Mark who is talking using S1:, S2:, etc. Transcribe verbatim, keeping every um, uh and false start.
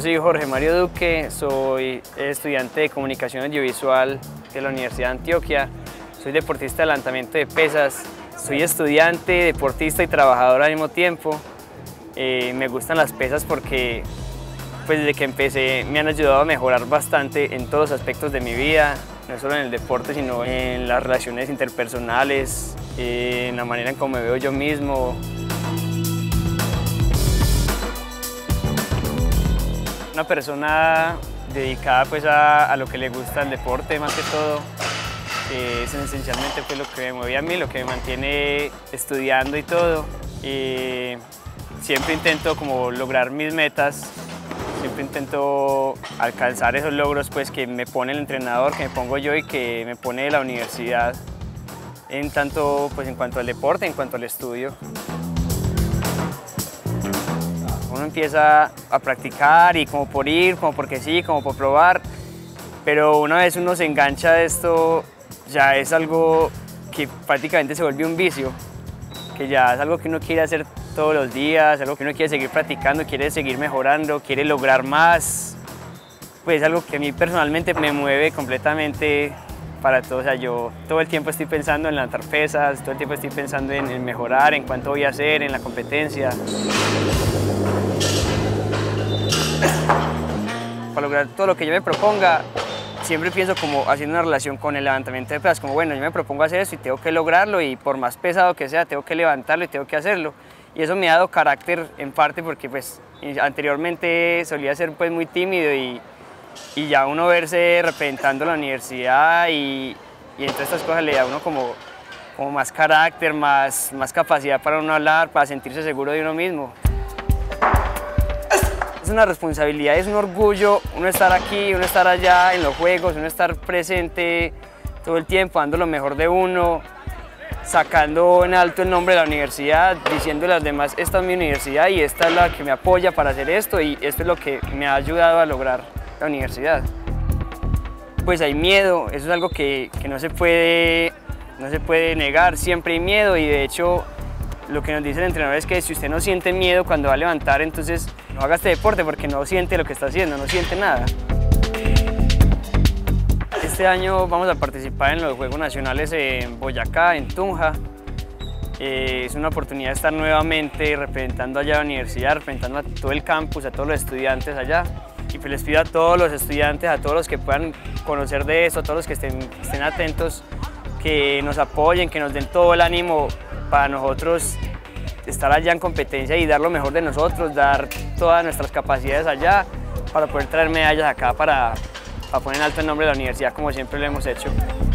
S1: soy Jorge Mario Duque, soy estudiante de Comunicación Audiovisual de la Universidad de Antioquia, soy deportista de levantamiento de pesas, soy estudiante, deportista y trabajador al mismo tiempo. Eh, me gustan las pesas porque pues, desde que empecé me han ayudado a mejorar bastante en todos los aspectos de mi vida, no solo en el deporte, sino en las relaciones interpersonales, en la manera en cómo me veo yo mismo. Una persona dedicada pues, a, a lo que le gusta el deporte más que todo, eh, es esencialmente pues, lo que me mueve a mí, lo que me mantiene estudiando y todo. Y siempre intento como lograr mis metas, siempre intento alcanzar esos logros pues, que me pone el entrenador, que me pongo yo y que me pone la universidad, en tanto pues, en cuanto al deporte, en cuanto al estudio. Uno empieza a practicar y como por ir, como porque sí, como por probar, pero una vez uno se engancha a esto, ya es algo que prácticamente se vuelve un vicio, que ya es algo que uno quiere hacer todos los días, algo que uno quiere seguir practicando, quiere seguir mejorando, quiere lograr más. Pues es algo que a mí personalmente me mueve completamente para todo. O sea, yo todo el tiempo estoy pensando en levantar pesas, todo el tiempo estoy pensando en, en mejorar, en cuánto voy a hacer, en la competencia. Para lograr todo lo que yo me proponga, siempre pienso como haciendo una relación con el levantamiento de pesas, como bueno, yo me propongo hacer esto y tengo que lograrlo y por más pesado que sea, tengo que levantarlo y tengo que hacerlo. Y eso me ha dado carácter en parte porque pues anteriormente solía ser pues muy tímido y, y ya uno verse representando la universidad y, y entre estas cosas le da a uno como, como más carácter, más, más capacidad para uno hablar, para sentirse seguro de uno mismo. Es una responsabilidad, es un orgullo uno estar aquí, uno estar allá en los juegos, uno estar presente todo el tiempo, dando lo mejor de uno, sacando en alto el nombre de la universidad, diciéndole a las demás, esta es mi universidad y esta es la que me apoya para hacer esto y esto es lo que me ha ayudado a lograr la universidad. Pues hay miedo, eso es algo que, que no se puede, no se puede negar, siempre hay miedo y de hecho lo que nos dice el entrenador es que si usted no siente miedo cuando va a levantar, entonces no haga este deporte porque no siente lo que está haciendo, no siente nada. Este año vamos a participar en los Juegos Nacionales en Boyacá, en Tunja. Eh, es una oportunidad de estar nuevamente representando allá a la universidad, representando a todo el campus, a todos los estudiantes allá. Y pues les pido a todos los estudiantes, a todos los que puedan conocer de esto, a todos los que estén, estén atentos, que nos apoyen, que nos den todo el ánimo para nosotros estar allá en competencia y dar lo mejor de nosotros, dar todas nuestras capacidades allá para poder traer medallas acá para, para poner en alto el nombre de la universidad como siempre lo hemos hecho.